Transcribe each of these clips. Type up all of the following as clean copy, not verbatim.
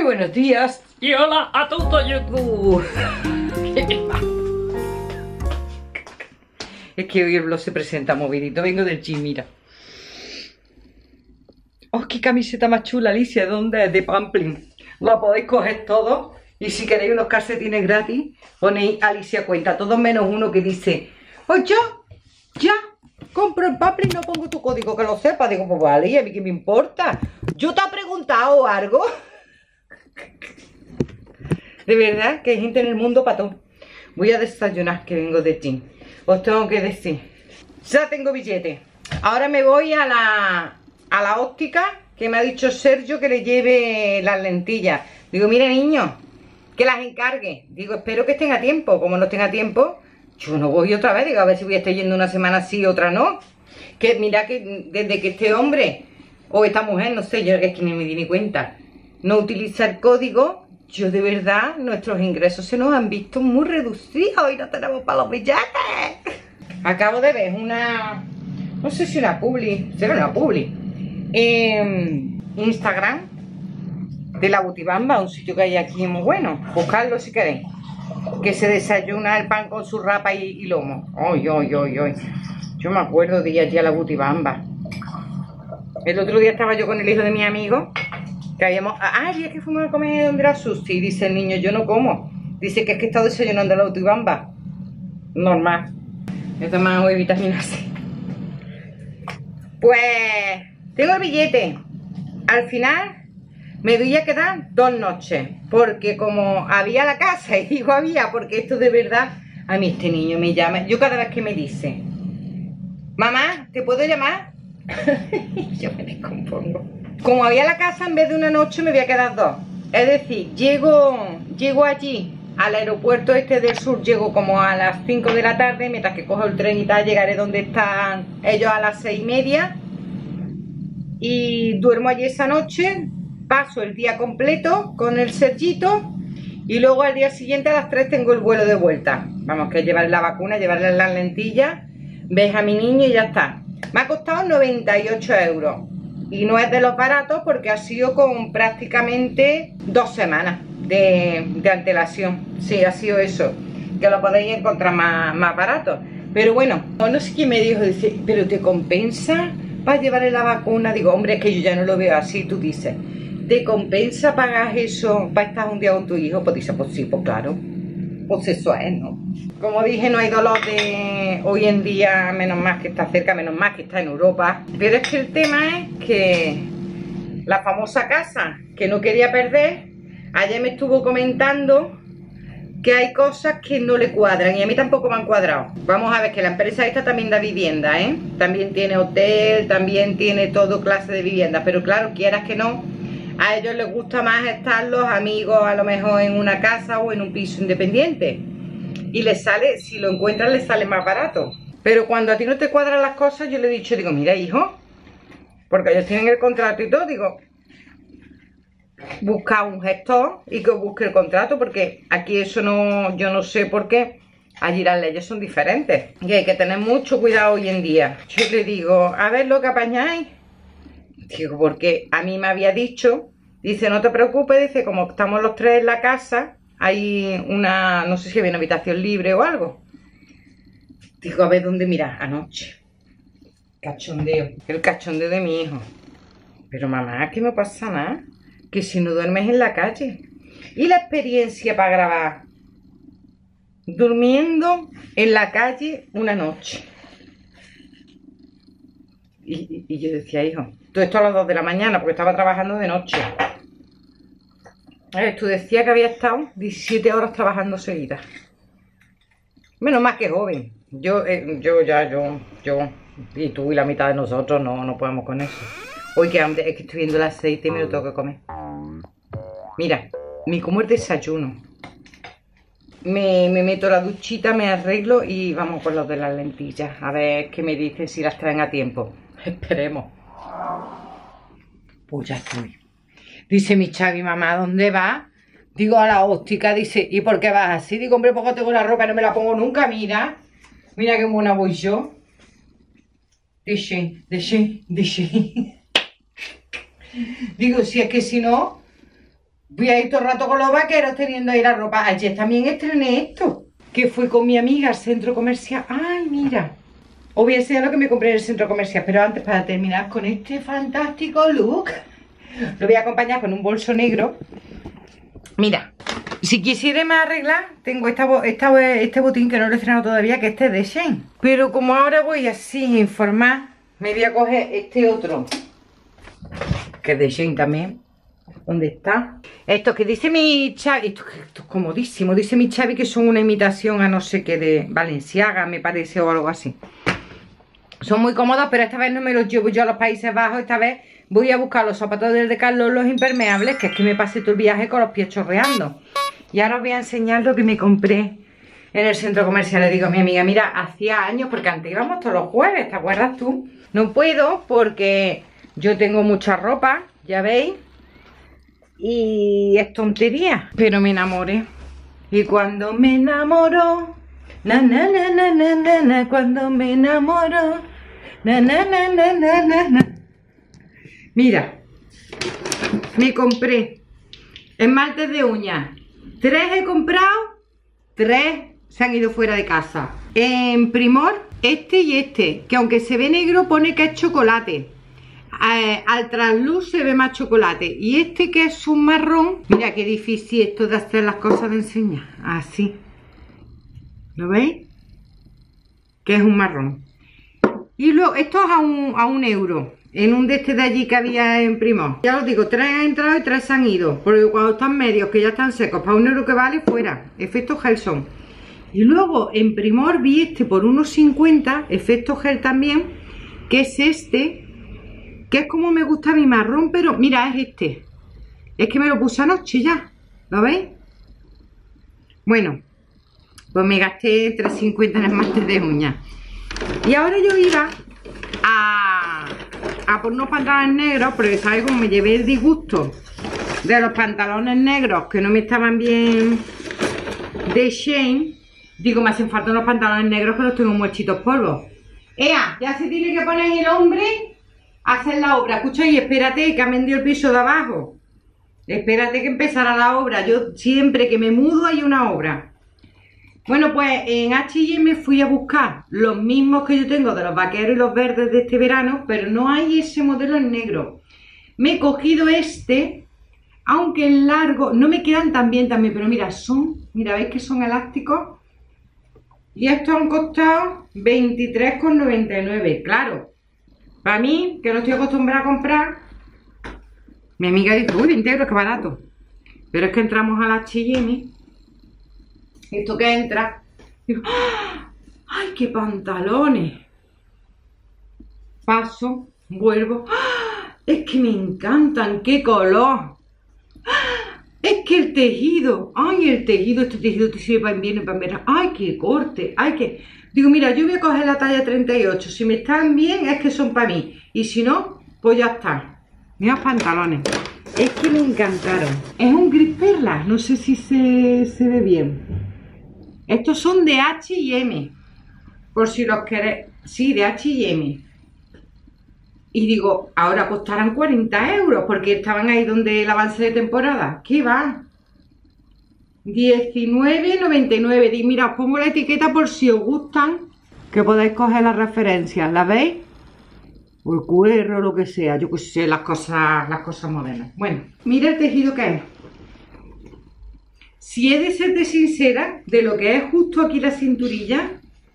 buenos días y hola a todo YouTube. Es que hoy el vlog se presenta movidito. Vengo del gym, mira. ¡Oh, qué camiseta más chula, Alicia! ¿Dónde es? De Pamplin. La podéis coger todo. Y si queréis unos calcetines gratis, ponéis Alicia Cuenta. Todos menos uno que dice: ¡oh, yo! ¡Ya! Compro en Pamplin, no pongo tu código, que lo sepa. Digo, pues vale, ¿y a mí qué me importa? ¿Yo te he preguntado algo? De verdad que hay gente en el mundo para todo. Voy a desayunar, que vengo de gym. Os tengo que decir, ya tengo billete. Ahora me voy a la óptica, que me ha dicho Sergio que le lleve las lentillas. Digo, mire niño, que las encargue. Digo, espero que estén a tiempo. Como no estén a tiempo, yo no voy otra vez. Digo, a ver si voy a estar yendo una semana sí, otra no. Que mira que desde que este hombre o esta mujer, no sé, yo es que ni me di ni cuenta, no utiliza el código, yo de verdad, nuestros ingresos se nos han visto muy reducidos y no tenemos para los billetes. Acabo de ver una, no sé si una publi, será una publi, Instagram, de la Butibamba, un sitio que hay aquí muy bueno. Buscadlo si queréis. Que se desayuna el pan con su rapa y lomo. Ay, ay, ay, ay. Yo me acuerdo de ir allí a la Butibamba. El otro día estaba yo con el hijo de mi amigo, que habíamos... Ah, el día que fuimos a comer donde era sushi. Dice el niño, yo no como. Dice que es que he estado desayunando en la Butibamba. Normal. He tomado hoy vitamina C. Pues... tengo el billete. Al final me voy a quedar 2 noches. Porque como había la casa, y digo había, porque esto de verdad... A mí este niño me llama. Yo cada vez que me dice: mamá, ¿te puedo llamar? Yo me descompongo. Como había la casa, en vez de una noche me voy a quedar 2. Es decir, llego allí al aeropuerto este del sur, llego como a las 5 de la tarde, mientras que cojo el tren y tal, llegaré donde están ellos a las 6:30 y duermo allí esa noche, paso el día completo con el Sergito y luego al día siguiente a las 3 tengo el vuelo de vuelta. Vamos, que llevarle la vacuna, llevarle las lentillas, ves a mi niño y ya está. Me ha costado 98 euros y no es de los baratos porque ha sido con prácticamente 2 semanas de antelación. Sí, ha sido eso, que lo podéis encontrar más barato. Pero bueno, no sé quién me dijo, dice, ¿pero te compensa para llevarle la vacuna? Digo, hombre, es que yo ya no lo veo así. Tú dices, ¿te compensa pagar eso para estar un día con tu hijo? Pues dice, pues sí, pues claro. Pues eso es, ¿no? Como dije, no hay dolor de hoy en día, menos más que está cerca, menos más que está en Europa. Pero es que el tema es que la famosa casa que no quería perder, ayer me estuvo comentando que hay cosas que no le cuadran y a mí tampoco me han cuadrado. Vamos a ver que la empresa esta también da vivienda, ¿eh? También tiene hotel, también tiene todo clase de vivienda, pero claro, quieras que no, a ellos les gusta más estar los amigos a lo mejor en una casa o en un piso independiente. Y les sale, si lo encuentran, les sale más barato. Pero cuando a ti no te cuadran las cosas, yo le he dicho, digo, mira hijo, porque ellos tienen el contrato y todo, digo, busca un gestor y que busque el contrato, porque aquí eso no, yo no sé por qué, allí las leyes son diferentes. Y hay que tener mucho cuidado hoy en día. Yo le digo, a ver lo que apañáis. Digo, porque a mí me había dicho, dice, no te preocupes, dice, como estamos los 3 en la casa, hay una, no sé si había una habitación libre o algo. Digo, a ver dónde miras anoche. Cachondeo, el cachondeo de mi hijo. Pero mamá, que no pasa nada, que si no duermes en la calle. Y la experiencia para grabar durmiendo en la calle una noche. Y yo decía, hijo, todo esto a las 2 de la mañana, porque estaba trabajando de noche. Tú decías que había estado 17 horas trabajando seguidas. Menos más que joven. Yo, y tú y la mitad de nosotros no podemos con eso. Hoy que hambre, es que estoy viendo el aceite y me lo tengo que comer. Mira, me como el desayuno. Me meto la duchita, me arreglo y vamos con los de las lentillas. A ver qué me dicen, si las traen a tiempo. Esperemos. Pues ya estoy. Dice mi Chavi, mamá, ¿dónde vas? Digo, a la óptica. Dice, ¿y por qué vas así? Digo, hombre, porque tengo la ropa y no me la pongo nunca, mira. Mira qué buena voy yo. Dice. Digo, si es que si no, Voy a ir todo el rato con los vaqueros teniendo ahí la ropa. Ayer también estrené esto, que fui con mi amiga al centro comercial. Ay, mira. Os voy a enseñar lo que me compré en el centro comercial, pero antes, para terminar con este fantástico look, lo voy a acompañar con un bolso negro. Mira, si quisiera más arreglar, tengo este botín que no lo he estrenado todavía, que este es de Shein. Pero como ahora voy así a informar, me voy a coger este otro, que es de Shein también. ¿Dónde está? Esto que dice mi Xavi, esto es comodísimo, dice mi Xavi que son una imitación a no sé qué de Balenciaga, me parece, o algo así. Son muy cómodos, pero esta vez no me los llevo yo a los Países Bajos, esta vez voy a buscar los zapatos del Decathlon, los impermeables, que es que me pasé todo el viaje con los pies chorreando. Y ahora os voy a enseñar lo que me compré en el centro comercial. Le digo a mi amiga, mira, hacía años, porque antes íbamos todos los jueves, ¿te acuerdas tú? No puedo porque yo tengo mucha ropa, ya veis. Y es tontería, pero me enamoré. Y cuando me enamoro, na na na na na na, na cuando me enamoro, na na na na na na na. Mira, me compré esmaltes de uñas. 3 he comprado, 3 se han ido fuera de casa. En Primor, este y este, que aunque se ve negro pone que es chocolate. Al trasluz se ve más chocolate. Y este que es un marrón. Mira qué difícil esto de hacer las cosas de enseñar. Así. ¿Lo veis? Que es un marrón. Y luego, esto es a un euro. En un de este de allí que había en Primor. Ya os digo, 3 han entrado y 3 se han ido. Porque cuando están medios, que ya están secos, para 1 euro que vale, fuera. Efecto gel son. Y luego en Primor vi este por 1,50. Efecto gel también. Que es este. Que es como me gusta mi marrón, pero mira, es este. Es que me lo puse anoche ya. ¿Lo veis? Bueno, pues me gasté 3,50 en esmaltes de uñas. Y ahora yo iba a por unos pantalones negros, porque sabéis cómo me llevé el disgusto de los pantalones negros que no me estaban bien de Shein. Digo, me hacen falta unos pantalones negros que los tengo muerchitos polvo. ¡Ea! Ya se tiene que poner el hombre a hacer la obra. Escucha, y espérate que han vendido el piso de abajo. Espérate que empezara la obra. Yo siempre que me mudo hay una obra. Bueno, pues en H&M fui a buscar los mismos que yo tengo de los vaqueros y los verdes de este verano, pero no hay ese modelo en negro. Me he cogido este, aunque en largo, no me quedan tan bien también, pero mira, mira, veis que son elásticos. Y estos han costado 23,99, claro. Para mí, que no estoy acostumbrada a comprar, mi amiga dice, uy, 20 euros, qué barato. Pero es que entramos a la H&M. Esto que entra, digo, ¡ay, qué pantalones! Paso, vuelvo, ¡ah! Es que me encantan, qué color. ¡Ah! Es que el tejido, ¡ay, el tejido! Este tejido te sirve para invierno y para verano. ¡Ay, qué corte! ¡Ay, qué! Digo, mira, yo voy a coger la talla 38. Si me están bien, es que son para mí. Y si no, pues ya está. Mira los pantalones. Es que me encantaron. Es un gris perla, no sé si se ve bien. Estos son de H&M, por si los queréis. Sí, de H&M. Y digo, ahora costarán 40 euros, porque estaban ahí donde el avance de temporada. ¿Qué va? 19,99. Y mira, os pongo la etiqueta por si os gustan, que podáis coger las referencias. ¿La veis? O el QR o lo que sea. Yo que sé, las cosas modernas. Bueno, mira el tejido que es. Si he de serte sincera, de lo que es justo aquí la cinturilla,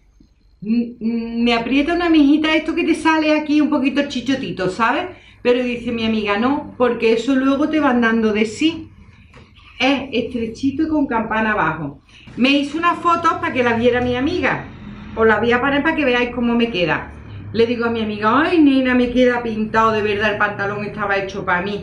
me aprieta una mijita esto que te sale aquí un poquito chichotito, ¿sabes? Pero dice mi amiga, no, porque eso luego te van dando de sí. Es estrechito y con campana abajo. Me hizo una foto para que la viera mi amiga. Os la voy a poner para que veáis cómo me queda. Le digo a mi amiga, ay nena, me queda pintado, de verdad el pantalón estaba hecho para mí.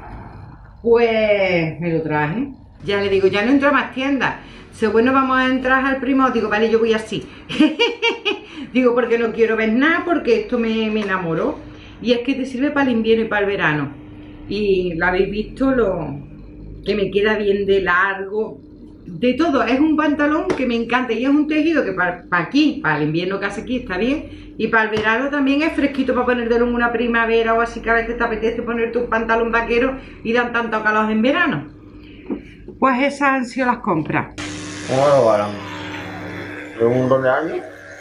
Pues me lo traje. Ya le digo, ya no entro a más tiendas. Dice, bueno, vamos a entrar al Primor. Digo, vale, yo voy así. Digo, porque no quiero ver nada, porque esto me enamoró. Y es que te sirve para el invierno y para el verano. Y lo habéis visto, lo que me queda bien de largo. De todo, es un pantalón que me encanta. Y es un tejido que para aquí, para el invierno que hace aquí, está bien. Y para el verano también es fresquito para ponértelo en una primavera o así, que a veces te apetece ponerte un pantalón vaquero y dan tanto calor en verano. Pues esas han sido las compras. ¿Cómo lo harán? ¿En un montón de años?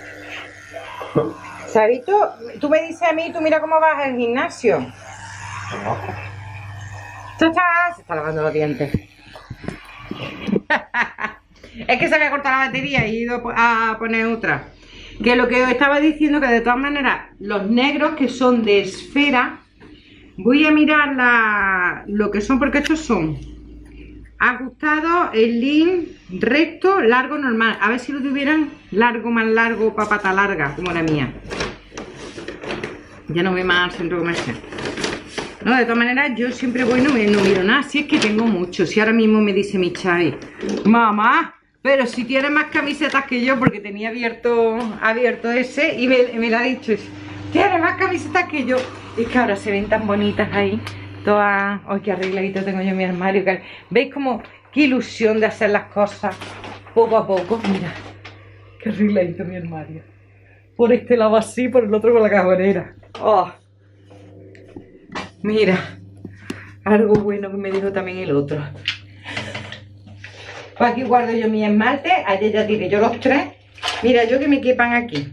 Sarito, tú me dices a mí, tú mira cómo vas al gimnasio. Se está lavando los dientes. Es que se había cortado la batería y he ido a poner otra. Que lo que os estaba diciendo, que de todas maneras, los negros que son de esfera, voy a mirar lo que son, porque estos son ajustados, slim, recto, largo, normal. A ver si lo tuvieran largo, más largo, papata larga, como la mía. Ya no voy más al centro comercial. No, de todas maneras, yo siempre voy, no miro nada. Si es que tengo mucho. Si ahora mismo me dice mi Xavi, mamá, pero si tienes más camisetas que yo, porque tenía abierto ese y me lo ha dicho, tienes más camisetas que yo. Es que ahora se ven tan bonitas ahí, todas. ¡Ay, qué arregladito tengo yo en mi armario! ¿Veis cómo qué ilusión de hacer las cosas poco a poco? Mira, qué arregladito mi armario. Por este lado así, por el otro con la cajonera. ¡Oh! Mira, algo bueno que me dijo también el otro. Pues aquí guardo yo mi esmalte. Ayer ya tiré yo los 3. Mira, yo que me quepan aquí.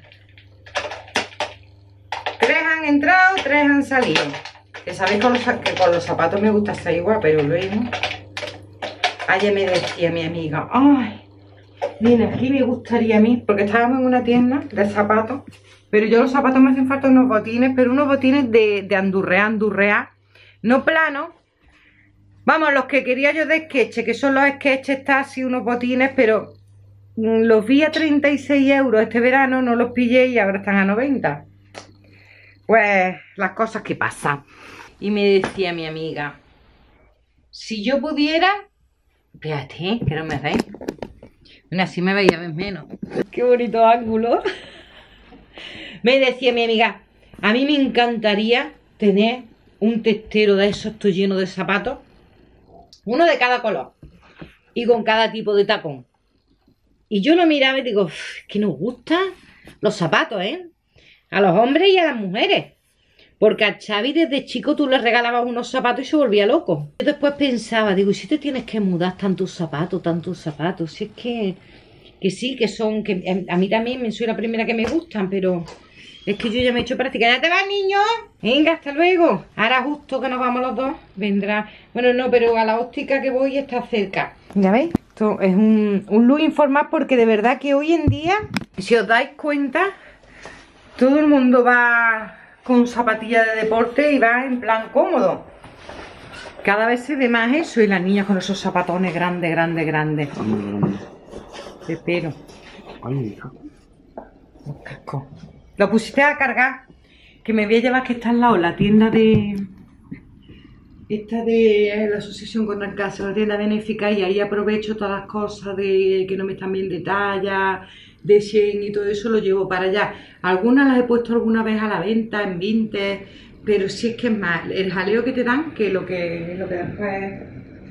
3 han entrado, 3 han salido. Que sabéis que con los zapatos me gusta estar igual, pero luego... Ayer me decía mi amiga, ay, mira, aquí me gustaría a mí, porque estábamos en una tienda de zapatos, pero yo los zapatos me hacen falta unos botines, pero unos botines de andurrea, no plano. Vamos, los que quería yo de Sketch, que son los Sketch, está así unos botines, pero los vi a 36 euros este verano, no los pillé y ahora están a 90. Pues las cosas que pasan. Y me decía mi amiga, si yo pudiera, fíjate, que no me veis. Bueno, así me veía menos. Qué bonito ángulo. Me decía mi amiga, a mí me encantaría tener un testero de esos, estoy lleno de zapatos, uno de cada color y con cada tipo de tacón. Y yo lo miraba y digo, que nos gustan los zapatos, ¿eh? A los hombres y a las mujeres. Porque a Xavi desde chico tú le regalabas unos zapatos y se volvía loco. Yo después pensaba, digo, ¿y si te tienes que mudar tantos zapatos? Si es que sí, que son, que a mí también soy la primera que me gustan, pero es que yo ya me he hecho práctica. ¿Ya te vas, niño? Venga, hasta luego. Ahora justo que nos vamos los dos, vendrá. Bueno, no, pero a la óptica que voy está cerca. ¿Ya veis? Esto es un look informal porque de verdad que hoy en día, si os dais cuenta, todo el mundo va con zapatillas de deporte y va en plan cómodo. Cada vez se ve más eso y las niñas con esos zapatones grandes. Espero. Los cascos. Lo pusiste a cargar, que me voy a llevar, que está al lado la tienda de... Esta de la asociación contra el cáncer, la tienda benéfica, y ahí aprovecho todas las cosas de que no me están bien de talla, de Shein y todo eso, lo llevo para allá. Algunas las he puesto alguna vez a la venta en Vinted, pero si es que es más el jaleo que te dan que lo que después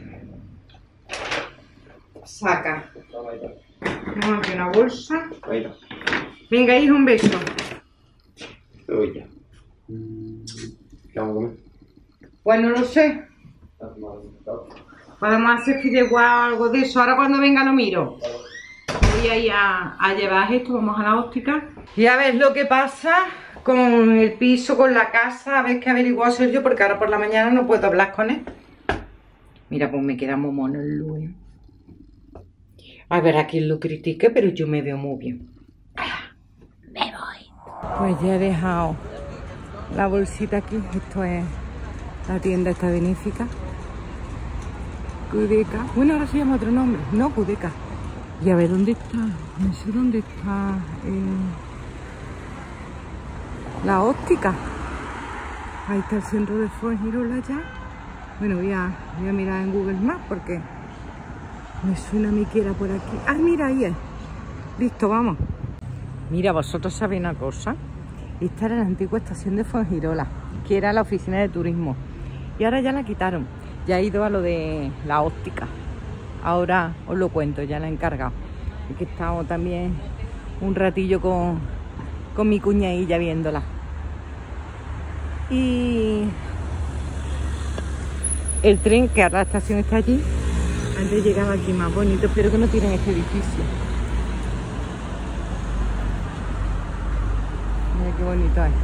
saca. Tengo aquí una bolsa. Venga, hijo, un beso. ¿Qué vamos a comer? Pues no lo sé. Podemos hacer fideuá o algo de eso. Ahora cuando venga lo miro. Voy a ir a llevar esto, vamos a la óptica. Y a ver lo que pasa con el piso, con la casa. A ver qué averiguo Sergio, porque ahora por la mañana no puedo hablar con él. Mira, pues me queda muy mono el look. A ver a quien lo critique, pero yo me veo muy bien. Me voy. Pues ya he dejado la bolsita aquí. Esto es la tienda esta benéfica. Kudeca. Bueno, ahora se llama otro nombre. No, Kudeca. Y a ver dónde está. No sé dónde está la óptica. Ahí está el centro de Fuengirola ya. Bueno, voy a mirar en Google Maps porque me suena a mí que era por aquí. Ah, mira, ahí es. Listo, vamos. Mira, vosotros sabéis una cosa. Esta era la antigua estación de Fuengirola, que era la oficina de turismo. Y ahora ya la quitaron. Ya he ido a lo de la óptica. Ahora os lo cuento, ya la he encargado. Es que he estado también un ratillo con mi cuñadilla viéndola. Y el tren, que ahora la estación está allí, Antes llegaba aquí más bonito, espero que no tiren este edificio. Mira qué bonito es.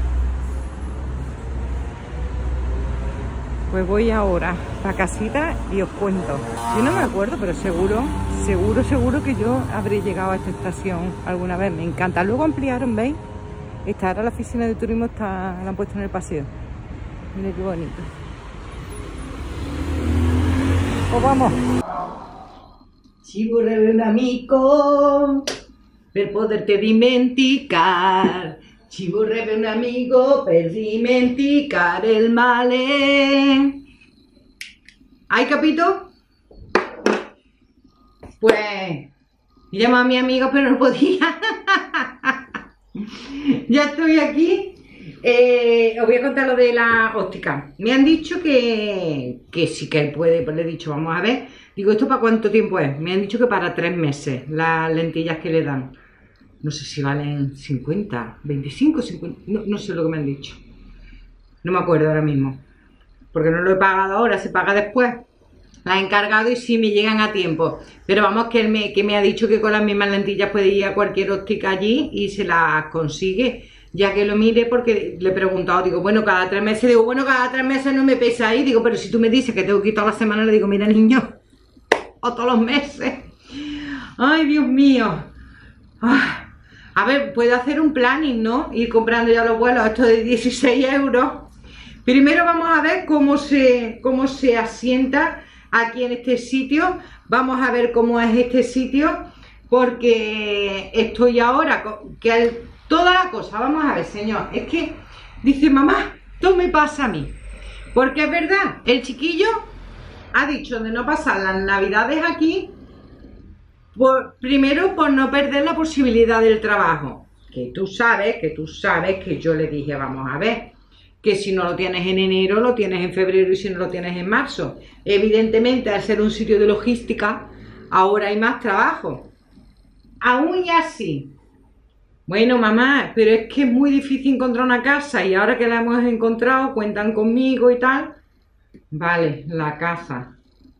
Pues voy ahora a casita y os cuento. Yo no me acuerdo, pero seguro que yo habré llegado a esta estación alguna vez. Me encanta. Luego ampliaron, ¿veis? Esta ahora la oficina de turismo la han puesto en el paseo. Mira qué bonito. Pues vamos. Ci vorrebbe un amico per poterti dimenticare. Ci vorrebbe un amico per dimenticare il male. ¿Hay capito? Pues llamo a mi amigo, pero no podía. Ya estoy aquí. Os voy a contar lo de la óptica. Me han dicho que sí que él puede, pues le he dicho, vamos a ver. Digo, ¿esto para cuánto tiempo es? Me han dicho que para 3 meses las lentillas que le dan. No sé si valen 50, 25, 50, no sé lo que me han dicho. No me acuerdo ahora mismo. Porque no lo he pagado ahora, se paga después. La he encargado y sí me llegan a tiempo. Pero vamos, que me ha dicho que con las mismas lentillas puede ir a cualquier óptica allí y se las consigue. Ya que lo mire, porque le he preguntado, digo, bueno, cada 3 meses, digo, bueno, cada 3 meses no me pesa ahí, digo, pero si tú me dices que tengo que ir todas las semanas, le digo, mira niño, o todos los meses. Ay, Dios mío. Ay. A ver, puedo hacer un planning, ¿no? Ir comprando ya los vuelos, esto de 16 euros. Primero vamos a ver cómo se asienta aquí en este sitio. Vamos a ver cómo es este sitio, porque estoy ahora toda la cosa, vamos a ver, señor, es que dice mamá, esto me pasa a mí, porque es verdad, el chiquillo ha dicho de no pasar las navidades aquí, primero por no perder la posibilidad del trabajo, que tú sabes que yo le dije, vamos a ver, que si no lo tienes en enero, lo tienes en febrero y si no lo tienes en marzo. Evidentemente, al ser un sitio de logística, ahora hay más trabajo. Aún y así, bueno mamá, pero es que es muy difícil encontrar una casa y ahora que la hemos encontrado, cuentan conmigo y tal. Vale, la casa.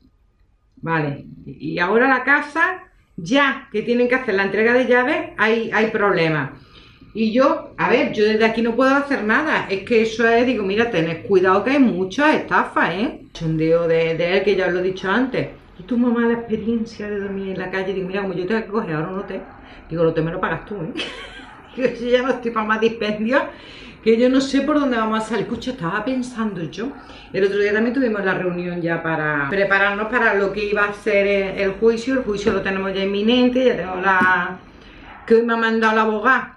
Vale, y ahora la casa, ya que tienen que hacer la entrega de llaves, hay problemas. Y yo, a ver, yo desde aquí no puedo hacer nada. Es que eso es, digo, mira, tened cuidado que hay muchas estafas, ¿eh? Sondeo de él, que ya os lo he dicho antes. Y tu mamá, la experiencia de dormir en la calle, digo, mira, como yo tengo que coger ahora un hotel, digo, el hotel me lo pagas tú, ¿eh? Digo, yo ya no estoy para más dispendios, que yo no sé por dónde vamos a salir. Escucha, estaba pensando yo. El otro día también tuvimos la reunión ya para prepararnos para lo que iba a ser el juicio. El juicio lo tenemos ya inminente, ya tengo que hoy me ha mandado la abogada.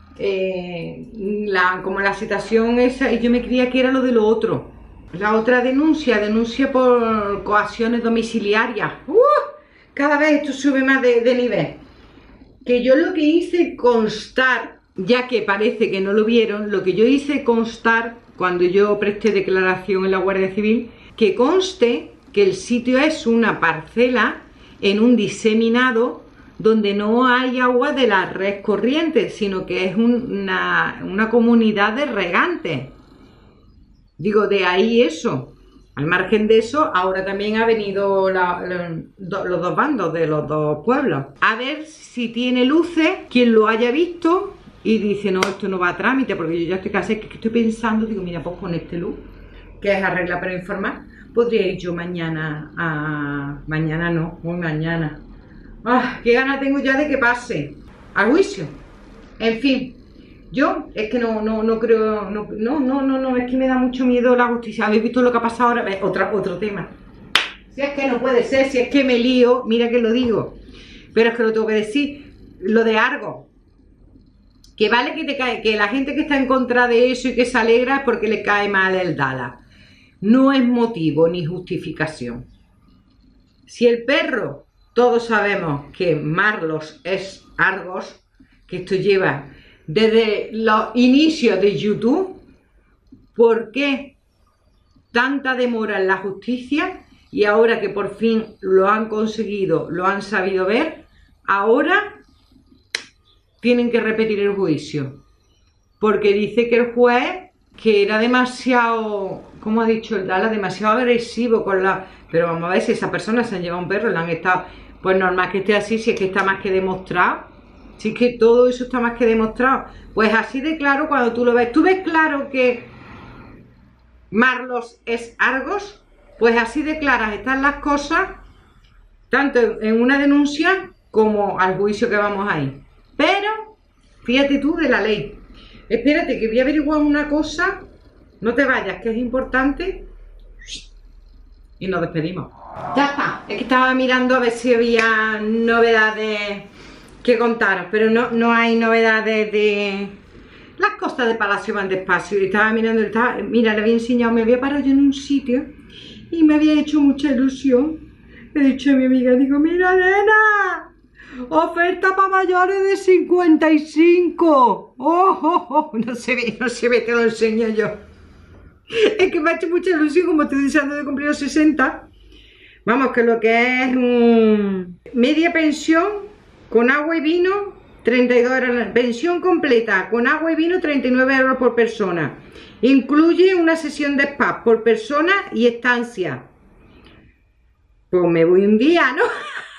Como la citación esa, y yo me creía que era lo de lo otro. La otra denuncia por coacciones domiciliarias. Cada vez esto sube más de nivel. Que yo lo que hice constar, ya que parece que no lo vieron, lo que yo hice constar cuando yo presté declaración en la Guardia Civil, que conste que el sitio es una parcela en un diseminado donde no hay agua de la red corriente, sino que es una comunidad de regantes. Digo, de ahí eso. Al margen de eso, ahora también ha venido los dos bandos de los dos pueblos. A ver si tiene luces, quien lo haya visto y dice, no, esto no va a trámite, porque yo ya estoy casi, que estoy pensando, digo, mira, pues con este luz, que es arregla para informar, podría ir yo mañana mañana no, muy mañana. Qué gana tengo ya de que pase al juicio. En fin, yo es que no creo, no, es que me da mucho miedo la justicia. ¿Habéis visto lo que ha pasado ahora? Otro tema. Si es que no puede ser, si es que me lío, mira que lo digo. Pero es que lo tengo que decir, lo de Argos. Que vale que la gente que está en contra de eso y que se alegra es porque le cae mal el Dala. No es motivo ni justificación. Si el perro... Todos sabemos que Marlos es Argos, que esto lleva desde los inicios de YouTube. ¿Por qué tanta demora en la justicia? Y ahora que por fin lo han conseguido, lo han sabido ver, ahora tienen que repetir el juicio. Porque dice que el juez, que era demasiado, como ha dicho el Dala, demasiado agresivo con Pero vamos a ver si esa persona se han llevado un perro, le han estado... Pues normal que esté así, si es que está más que demostrado. Si es que todo eso está más que demostrado. Pues así de claro cuando tú lo ves. ¿Tú ves claro que Marlos es Argos? Pues así de claras están las cosas, tanto en una denuncia como al juicio que vamos a ir. Pero, fíjate tú de la ley. Espérate, que voy a averiguar una cosa. No te vayas, que es importante. Y nos despedimos. Ya está. Es que estaba mirando a ver si había novedades que contaros, pero no hay novedades de... Las cosas de Palacio van despacio. Y estaba mirando, mira, le había enseñado, me había parado yo en un sitio y me había hecho mucha ilusión. Le he dicho a mi amiga, digo, mira, nena, oferta para mayores de 55. No se ve, te lo enseño yo. Es que me ha hecho mucha ilusión, como estoy deseando de cumplir los 60. Vamos, que lo que es media pensión con agua y vino, 32 euros. Pensión completa con agua y vino, 39 euros por persona. Incluye una sesión de spa por persona y estancia. Pues me voy un día, ¿no?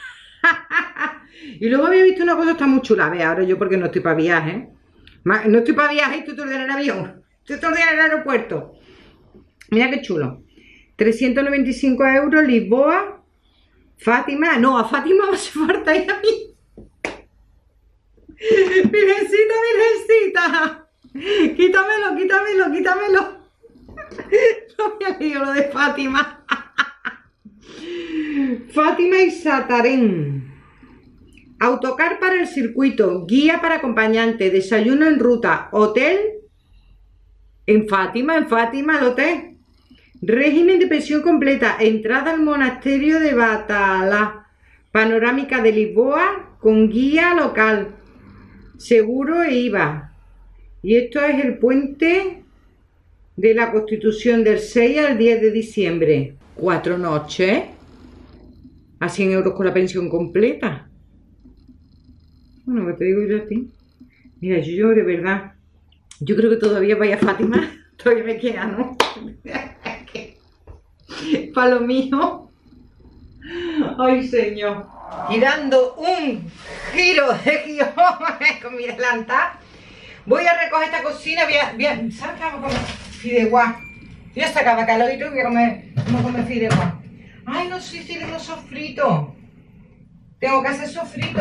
Y luego había visto una cosa que está muy chula. A ver, ahora yo porque no estoy para viaje. No estoy para viaje, estoy todo el día en el avión. Estoy todo el día en el aeropuerto. Mira qué chulo. 395 euros, Lisboa. Fátima. No, a Fátima me hace falta ir a mí. Virgencita, virgencita. Quítamelo. No me ha leído lo de Fátima. Fátima y Satarén. Autocar para el circuito, guía para acompañante, desayuno en ruta, hotel en Fátima el hotel. Régimen de pensión completa, entrada al monasterio de Batalá, panorámica de Lisboa con guía local, seguro e IVA. Y esto es el puente de la Constitución del 6 al 10 de diciembre. 4 noches a 100 euros con la pensión completa. Bueno, que te digo yo a ti. Mira, yo de verdad, yo creo que todavía vaya a Fátima, todavía me queda, ¿no? Para lo mío. Ay, señor. Y dando un giro de guión con mi delantal, voy a recoger esta cocina. ¿Sabes qué vamos a comer? Fideuá. Yo ya sacaba calor y voy a comer fideuá. Ay, no sé si tengo sofrito. Tengo que hacer sofrito.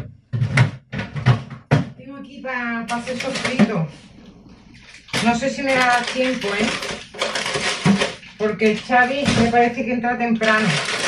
Tengo aquí para hacer sofrito. No sé si me va a dar tiempo, porque Xavi me parece que entra temprano.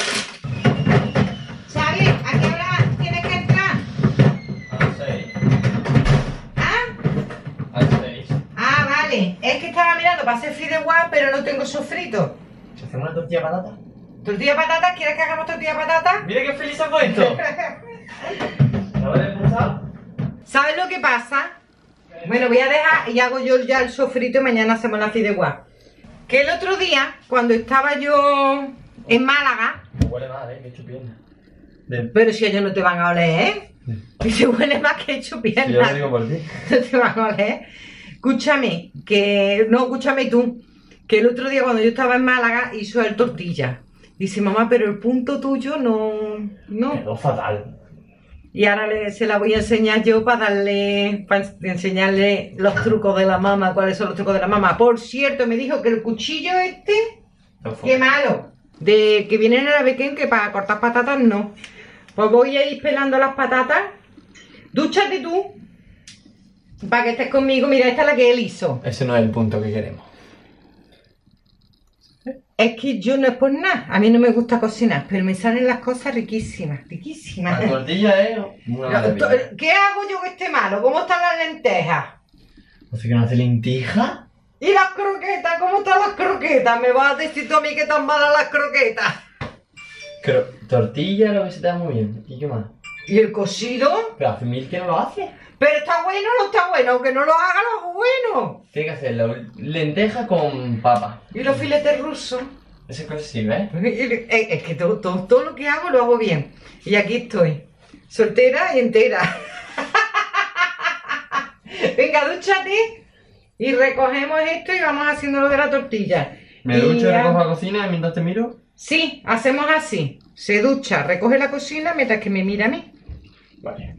Xavi, ¿a qué hora tienes que entrar? A las 6. ¿Ah? A las 6. Ah, vale. Es que estaba mirando para hacer fideuá, pero no tengo sofrito. ¿Hacemos una tortilla de patata? ¿Tortilla de patatas? ¿Quieres que hagamos tortilla de patatas? ¡Mira qué feliz ha puesto! ¿No lo habéis pensado? ¿Sabes lo que pasa? Bueno, voy a dejar y hago yo ya el sofrito y mañana hacemos la fideuá. Que el otro día, cuando estaba yo en Málaga... Huele mal, que he hecho pierna. Pero si ellos no te van a oler, Y se huele más que he hecho piernas. Sí, yo lo digo por ti. No te van a oler. Escúchame, que... No, escúchame tú. Que el otro día cuando yo estaba en Málaga hizo el tortilla. Dice, mamá, pero el punto tuyo no... Quedó fatal. Y ahora se la voy a enseñar yo para enseñarle los trucos de la mamá. ¿Cuáles son los trucos de la mamá? Por cierto, me dijo que el cuchillo este... ¡Qué malo! De que viene en el Avequén, que para cortar patatas no. Pues voy a ir pelando las patatas. Dúchate tú. Para que estés conmigo. Mira, esta es la que él hizo. Ese no es el punto que queremos. Es que yo no es por nada. A mí no me gusta cocinar, pero me salen las cosas riquísimas. Riquísimas. La tortilla es una maravilla. ¿Qué hago yo que esté malo? ¿Cómo están las lentejas? ¿No sé que no hace lenteja? ¿Y las croquetas? ¿Cómo están las croquetas? ¿Me vas a decir tú a mí que están malas las croquetas? Tortilla lo que se te da muy bien. ¿Y qué más? ¿Y el cocido? Pero hace mil que no lo hace. ¿Pero está bueno o no está bueno? Aunque no lo haga, lo hago bueno. Tiene que hacer la lenteja con papa. ¿Y los filetes rusos? Esa cosa sí, ¿ves? Es que todo lo que hago lo hago bien. Y aquí estoy, soltera y entera. Venga, dúchate y recogemos esto y vamos haciendo lo de la tortilla. Me ducho y recojo la cocina mientras te miro. Sí, hacemos así. Se ducha, recoge la cocina mientras que me mira a mí. Vale.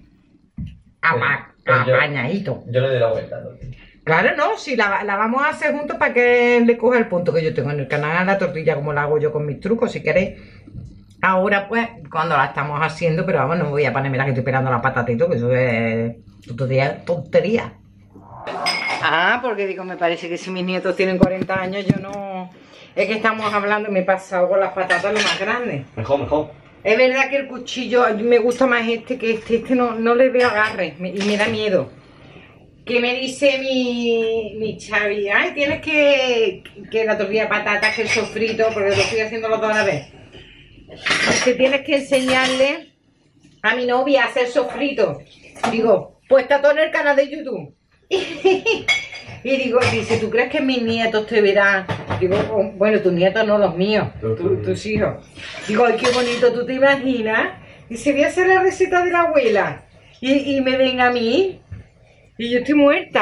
Apañadito. Yo le doy la vuelta, tortilla. Claro, no, si la vamos a hacer juntos para que le coja el punto que yo tengo en el canal, la tortilla como la hago yo con mis trucos, si queréis. Ahora pues, cuando la estamos haciendo, pero vamos, no me voy a poner, mira que estoy pelando la patata y todo, que eso es tontería. Ah, porque digo, me parece que si mis nietos tienen 40 años, yo no... Es que estamos hablando y me he pasado con las patatas lo más grandes. Mejor. Es verdad que el cuchillo me gusta más este que este no le veo agarre y me da miedo. Que me dice mi Xavi, ay, tienes que la tortilla de patatas, que el sofrito, porque lo estoy haciendo los dos a la vez. Que tienes que enseñarle a mi novia a hacer sofrito. Digo, pues está todo en el canal de YouTube. Y digo, dice, ¿tú crees que mis nietos te verán? Digo, oh, bueno, tus nietos no los míos, tus hijos. Digo, ay, qué bonito, ¿tú te imaginas? Dice, voy a hacer la receta de la abuela. Y me ven a mí. Y yo estoy muerta.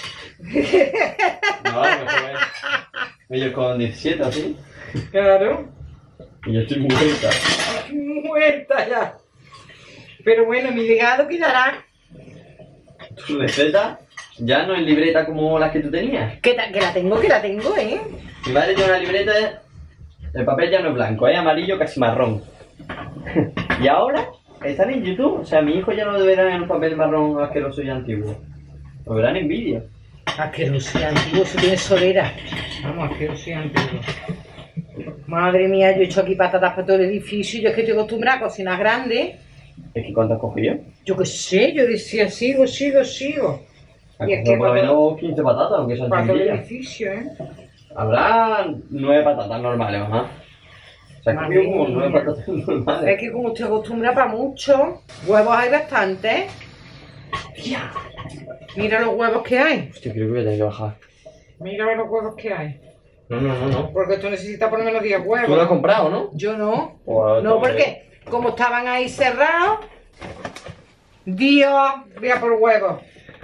No, mejor. Ellos con 17, así. Claro. Y yo estoy muerta. Muerta ya. Pero bueno, mi legado quedará. Tu receta ya no es libreta como las que tú tenías. Que la tengo, ¿eh? Mi madre tiene una libreta, el papel ya no es blanco, es amarillo casi marrón. Y ahora están en YouTube, o sea, mi hijo ya no lo verán en un papel marrón asqueroso y antiguo. Lo verán en vídeo. Asqueroso y antiguo, eso tiene solera. Vamos, asqueroso y antiguo. Madre mía, yo he hecho aquí patatas para todo el edificio. Yo es que estoy acostumbrada a cocinar grande. ¿Es que cuánto has cogido? Yo qué sé, yo decía, sigo. Has Y es que por lo menos 15 patatas, aunque son para todo el chiquillas. edificio, ¿eh? Habrá 9 patatas normales, ajá. O sea, que como 9 patatas normales. Es que como estoy acostumbrada para mucho, huevos hay bastantes. Ya. Mira los huevos que hay. Hostia, creo que voy a tener que bajar. Mira los huevos que hay. No. Porque esto necesita por lo menos 10 huevos. ¿Tú lo has comprado, no? Yo no. Pues, No, porque como estaban ahí cerrados, Dios, voy a por huevos.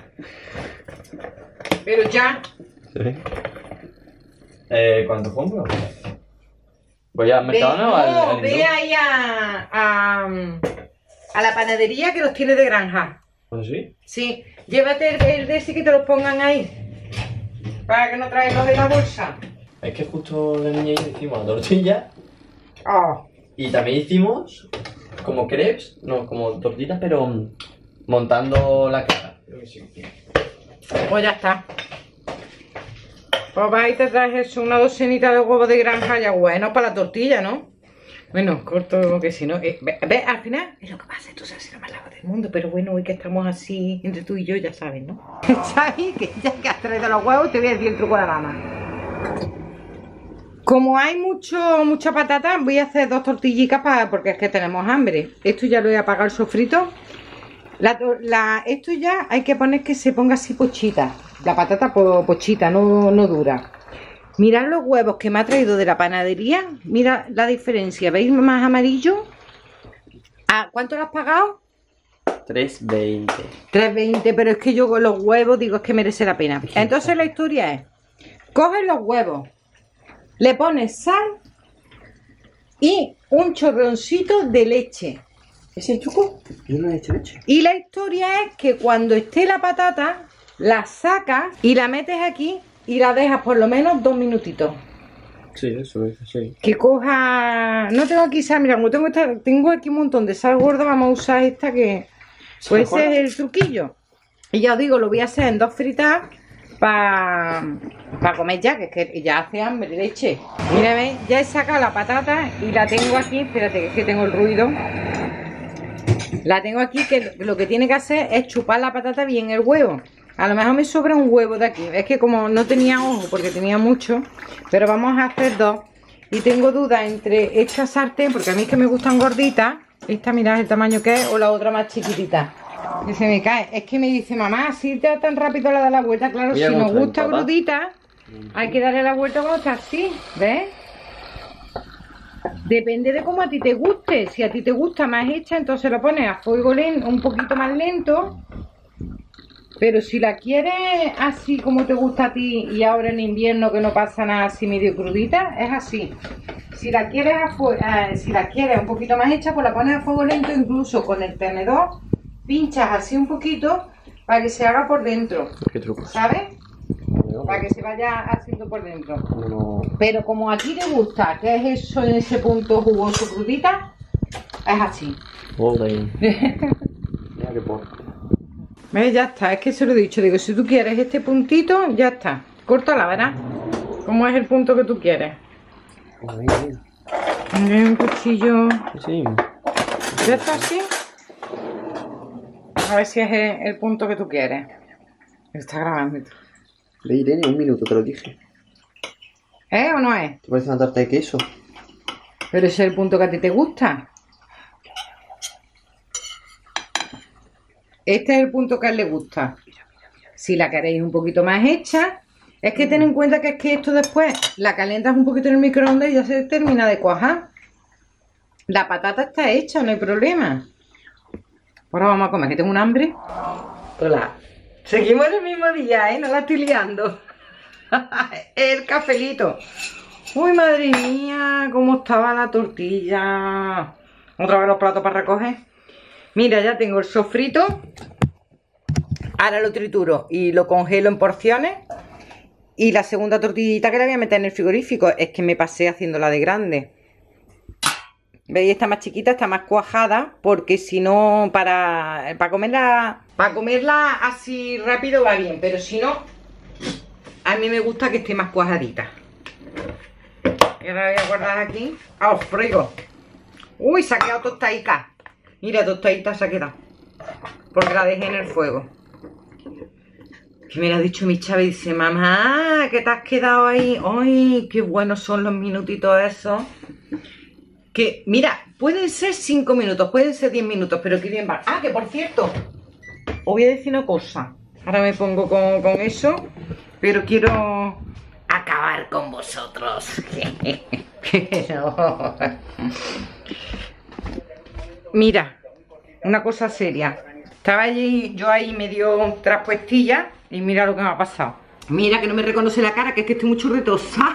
Pero ya. Sí. ¿Cuánto compro? ¿Voy al Mercadona o al ve ahí a la panadería que los tiene de granja. ¿Ah, sí? Sí, llévate el de ese que te los pongan ahí. Para que no traigas los de la bolsa. Es que justo la niña y yo hicimos la tortilla Oh. y también hicimos como crepes, no, como tortitas, pero montando la cara. Pues ya está. Pues vas y te traes eso, una docenita de huevos de granja ya bueno para la tortilla, ¿no? Bueno, corto que si no... ¿Ves? Al final es lo que pasa, tú sabes, lo más largo del mundo, pero bueno, hoy que estamos así, entre tú y yo, ya sabes, ¿no? ¿Sabes? Que ya que has traído los huevos, te voy a decir el truco de la dama. Como hay mucha patata, voy a hacer 2 tortillitas porque es que tenemos hambre. Esto ya lo he apagado el sofrito. Esto ya hay que poner que se ponga así pochita. La patata pochita, no dura. Mirad los huevos que me ha traído de la panadería. Mira la diferencia. ¿Veis más amarillo? ¿Cuánto lo has pagado? 3,20. 3,20, pero es que yo con los huevos digo es que merece la pena. Entonces la historia es, coges los huevos, le pones sal y un chorroncito de leche. ¿Ese es el truco? Yo no he hecho leche. Y la historia es que cuando esté la patata, la sacas y la metes aquí y la dejas por lo menos 2 minutitos. Sí, eso es, sí. Que coja... No tengo aquí sal, mira, como tengo aquí un montón de sal gorda, vamos a usar esta que... Pues ese es el truquillo. Y ya os digo, lo voy a hacer en 2 fritas para comer ya, que es que ya hace hambre, leche. Mira, ¿veis? Ya he sacado la patata y la tengo aquí, espérate, que es que tengo el ruido. La tengo aquí, que lo que tiene que hacer es chupar la patata bien el huevo. A lo mejor me sobra un huevo de aquí. Es que como no tenía ojo, porque tenía mucho, pero vamos a hacer 2. Y tengo dudas entre esta sartén, porque a mí es que me gustan gorditas. Esta, mirad el tamaño que es, o la otra más chiquitita. Que se me cae. Es que me dice, mamá, así te da tan rápido la da la vuelta. Claro, Mira si cómo nos está gusta empapada. crudita, hay que darle la vuelta cuando está así. ¿Ves? Depende de cómo a ti te guste. Si a ti te gusta más hecha, entonces lo pones a fuego lento, un poquito más lento. Pero si la quieres así como te gusta a ti y ahora en invierno que no pasa nada así medio crudita, es así. Si la quieres un poquito más hecha, pues la pones a fuego lento, incluso con el tenedor, pinchas así un poquito para que se haga por dentro. ¿Qué truco? ¿Sabes? Para que se vaya haciendo por dentro. No. Pero como a ti te gusta, que es eso en ese punto jugoso crudita, es así. Mira qué poco. ¿Ves? Ya está, es que se lo he dicho, digo, si tú quieres este puntito, ya está. Córtala, ¿verdad? ¿Cómo es el punto que tú quieres? Un cuchillo. Sí. ¿Ya está así? A ver si es el punto que tú quieres. Está grabando. Le diré un minuto, te lo dije. ¿Es o no es? ¿Te parece una tarta de queso? Pero ese es el punto que a ti te gusta. Este es el punto que a él le gusta. Si la queréis un poquito más hecha, es que ten en cuenta que es que esto después la calientas un poquito en el microondas y ya se termina de cuajar. La patata está hecha, no hay problema. Ahora vamos a comer, que tengo un hambre. Hola. Seguimos en el mismo día, ¿eh? No la estoy liando. El cafelito. Uy, madre mía, cómo estaba la tortilla. Otra vez los platos para recoger. Mira, ya tengo el sofrito. Ahora lo trituro y lo congelo en porciones. Y la segunda tortillita que la voy a meter en el frigorífico. Es que me pasé haciéndola de grande. ¿Veis? Está más chiquita, está más cuajada. Porque si no, para comerla así rápido va bien. Pero si no, a mí me gusta que esté más cuajadita. Y ahora la voy a guardar aquí. ¡Ah, os frigo! ¡Uy, se ha quedado tostadica! Mira, tostadita se ha quedado. Porque la dejé en el fuego. Que me lo ha dicho mi chava y dice, mamá, que te has quedado ahí. ¡Ay, qué buenos son los minutitos esos! Que, mira, pueden ser 5 minutos, pueden ser 10 minutos, pero que bien va. Ah, que por cierto, os voy a decir una cosa. Ahora me pongo con eso, pero quiero acabar con vosotros. Pero... Mira, una cosa seria. Estaba allí, yo ahí medio traspuestilla y mira lo que me ha pasado. Mira que no me reconoce la cara, que es que estoy muy churretosa.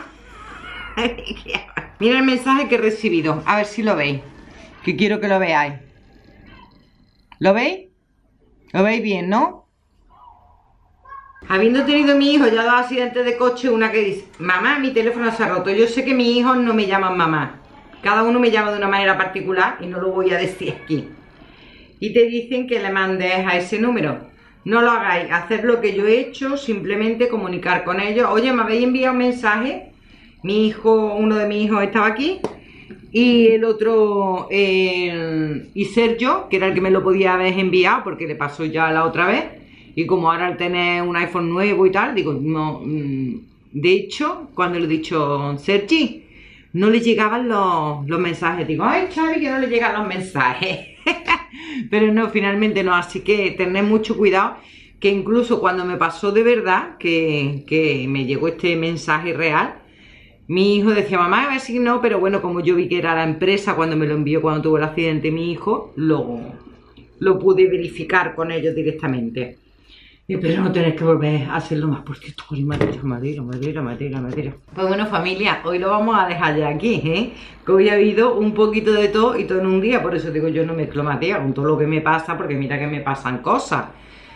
Mira el mensaje que he recibido, a ver si lo veis. Que quiero que lo veáis. ¿Lo veis? ¿Lo veis bien, no? Habiendo tenido mi hijo ya 2 accidentes de coche, una que dice, mamá, mi teléfono se ha roto. Yo sé que mis hijos no me llaman mamá. Cada uno me llama de una manera particular y no lo voy a decir aquí. Y te dicen que le mandes a ese número. No lo hagáis, hacer lo que yo he hecho, simplemente comunicar con ellos. Oye, me habéis enviado un mensaje. Mi hijo, uno de mis hijos estaba aquí. Y el otro, y Sergio, que era el que me lo podía haber enviado, porque le pasó ya la otra vez. Y como ahora al tener un iPhone nuevo y tal, digo, no. De hecho, cuando le he dicho, Sergi, no le llegaban los mensajes. Digo, ay, Xavi, que no le llegan los mensajes. Pero no, finalmente no. Así que tened mucho cuidado. Que incluso cuando me pasó de verdad, que me llegó este mensaje real, mi hijo decía, mamá, a ver si no. Pero bueno, como yo vi que era la empresa cuando me lo envió, cuando tuvo el accidente mi hijo, lo pude verificar con ellos directamente. Pero no tenés que volver a hacerlo más, por cierto, madera. Pues bueno, familia, hoy lo vamos a dejar ya aquí, que hoy ha habido un poquito de todo y todo en un día. Por eso digo, yo no mezclo materia con todo lo que me pasa, porque mira que me pasan cosas.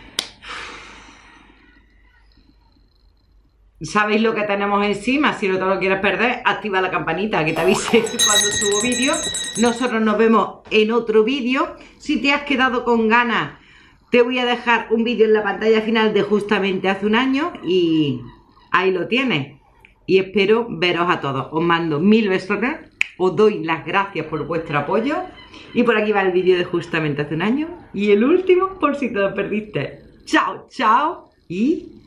¿Sabéis lo que tenemos encima? Si no te lo quieres perder, activa la campanita que te avise cuando subo vídeo. Nosotros nos vemos en otro vídeo. Si te has quedado con ganas, te voy a dejar un vídeo en la pantalla final de justamente hace un año y ahí lo tienes. Y espero veros a todos. Os mando 1000 besotes. Os doy las gracias por vuestro apoyo. Y por aquí va el vídeo de justamente hace un año. Y el último por si te lo perdiste. Chao, chao y...